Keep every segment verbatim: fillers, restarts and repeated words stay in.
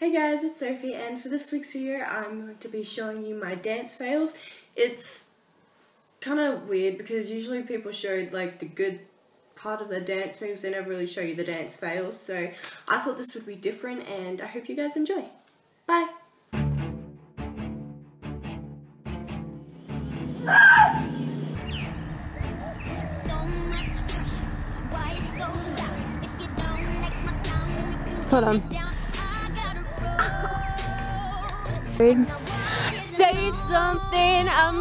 Hey guys, it's Sophie, and for this week's video I'm going to be showing you my dance fails. It's kind of weird because usually people show like the good part of the dance moves, they never really show you the dance fails, so I thought this would be different and I hope you guys enjoy. Bye! Hold on. Say something. Um.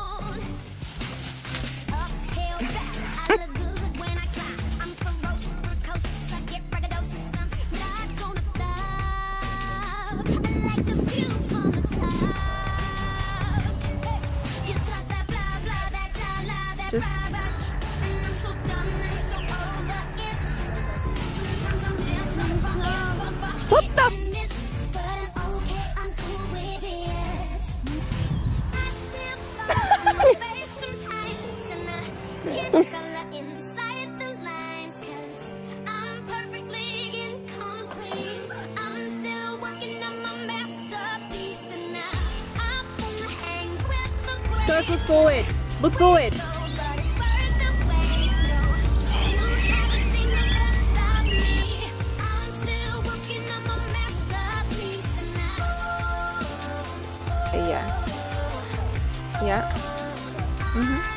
Just. What the? So look forward. Look forward. Yeah. Yeah. Mhm.